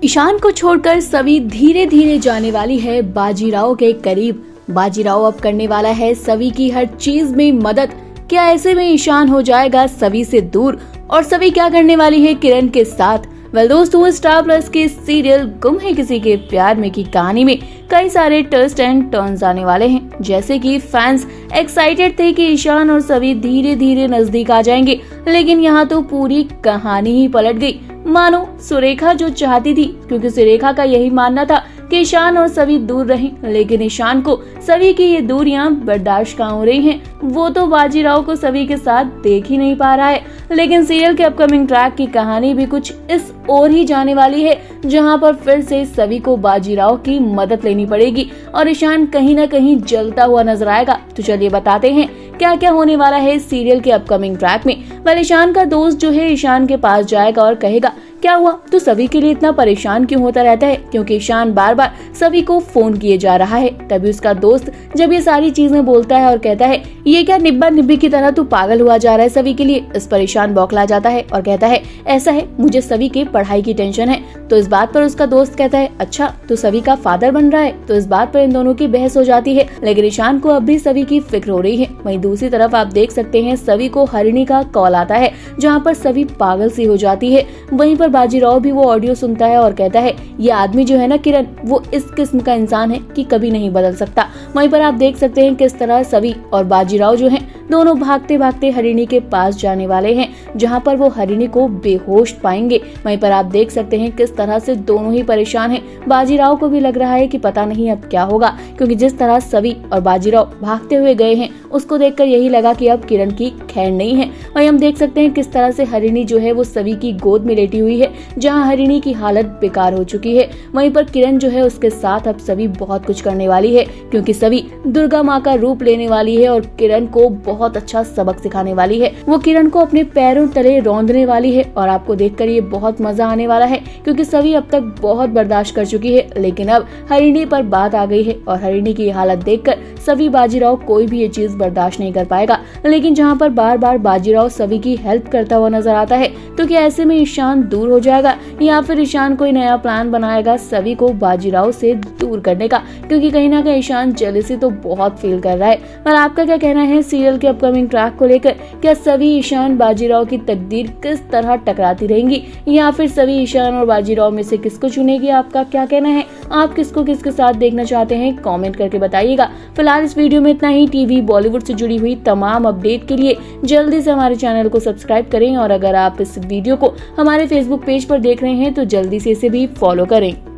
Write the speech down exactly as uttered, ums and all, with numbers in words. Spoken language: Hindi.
ईशान को छोड़कर सवी धीरे धीरे जाने वाली है बाजीराव के करीब। बाजीराव अब करने वाला है सवी की हर चीज में मदद। क्या ऐसे में ईशान हो जाएगा सवी से दूर और सवी क्या करने वाली है किरण के साथ? वेल दोस्तों, स्टार प्लस के सीरियल गुम है किसी के प्यार में की कहानी में कई सारे ट्विस्ट एंड टर्न्स आने वाले हैं। जैसे कि फैंस एक्साइटेड थे कि ईशान और सवी धीरे धीरे नजदीक आ जाएंगे, लेकिन यहाँ तो पूरी कहानी ही पलट गई। मानो सुरेखा जो चाहती थी, क्योंकि सुरेखा का यही मानना था कि ईशान और सवी दूर रहें, लेकिन ईशान को सवी की ये दूरियां बर्दाश्त कहाँ हो रही हैं। वो तो बाजीराव को सवी के साथ देख ही नहीं पा रहा है। लेकिन सीरियल के अपकमिंग ट्रैक की कहानी भी कुछ इस ओर ही जाने वाली है, जहां पर फिर से सवी को बाजीराव की मदद लेनी पड़ेगी और ईशान कहीं न कहीं जलता हुआ नजर आएगा। तो चलिए बताते हैं क्या क्या होने वाला है सीरियल के अपकमिंग ट्रैक में। वह ईशान का दोस्त जो है ईशान के पास जाएगा और कहेगा, क्या हुआ, तो सभी के लिए इतना परेशान क्यों होता रहता है? क्योंकि ईशान बार बार सभी को फोन किए जा रहा है। तभी उसका दोस्त जब ये सारी चीजें बोलता है और कहता है, ये क्या निब्बा निब्बी की तरह तू पागल हुआ जा रहा है सभी के लिए। इस पर ईशान बौखला जाता है और कहता है, ऐसा है, मुझे सभी के पढ़ाई की टेंशन है। तो इस बात पर उसका दोस्त कहता है, अच्छा तो सभी का फादर बन रहा है। तो इस बात पर इन दोनों की बहस हो जाती है, लेकिन ईशान को अब भी सभी की फिक्र हो रही है। वहीं दूसरी तरफ आप देख सकते हैं सभी को हरिणी का कॉल आता है, जहाँ पर सभी पागल सी हो जाती है। वहीं पर बाजीराव भी वो ऑडियो सुनता है और कहता है, ये आदमी जो है ना किरण, वो इस किस्म का इंसान है कि कभी नहीं बदल सकता। वहीं पर आप देख सकते हैं किस तरह सवी और बाजीराव जो हैं दोनों भागते भागते हरिणी के पास जाने वाले हैं, जहां पर वो हरिणी को बेहोश पाएंगे। वहीं पर आप देख सकते हैं किस तरह से दोनों ही परेशान हैं। बाजीराव को भी लग रहा है कि पता नहीं अब क्या होगा, क्योंकि जिस तरह सवी और बाजीराव भागते हुए गए हैं उसको देखकर यही लगा कि अब किरण की खैर नहीं है। वहीं हम देख सकते हैं किस तरह से हरिणी जो है वो सवी की गोद में लेटी हुई है, जहां हरिणी की हालत बेकार हो चुकी है। वहीं पर किरण जो है उसके साथ अब सभी बहुत कुछ करने वाली है, क्योंकि सभी दुर्गा माँ का रूप लेने वाली है और किरण को बहुत अच्छा सबक सिखाने वाली है। वो किरण को अपने पैरों तले रौंदने वाली है और आपको देखकर ये बहुत मजा आने वाला है, क्योंकि सभी अब तक बहुत बर्दाश्त कर चुकी है, लेकिन अब हरिणी पर बात आ गई है और हरिणी की हालत देखकर सभी बाजीराव कोई भी ये चीज बर्दाश्त नहीं कर पाएगा। लेकिन जहाँ पर बार बार बाजीराव सभी की हेल्प करता हुआ नजर आता है, तो क्या ऐसे में ईशान दूर हो जाएगा या फिर ईशान कोई नया प्लान बनाएगा सभी को बाजीराव से दूर करने का? क्योंकि कहीं ना कहीं ईशान जेलसी तो बहुत फील कर रहा है। पर आपका क्या कहना है सीरियल के अपकमिंग ट्रैक को लेकर? क्या सभी ईशान बाजीराव की तकदीर किस तरह टकराती रहेंगी या फिर सभी ईशान और बाजीराव में से किसको चुनेगी? आपका क्या कहना है? आप किसको किसके साथ देखना चाहते हैं कमेंट करके बताइएगा। फिलहाल इस वीडियो में इतना ही। टीवी बॉलीवुड से जुड़ी हुई तमाम अपडेट के लिए जल्दी से हमारे चैनल को सब्सक्राइब करें और अगर आप इस वीडियो को हमारे फेसबुक पेज पर देख रहे हैं तो जल्दी से इसे भी फॉलो करें।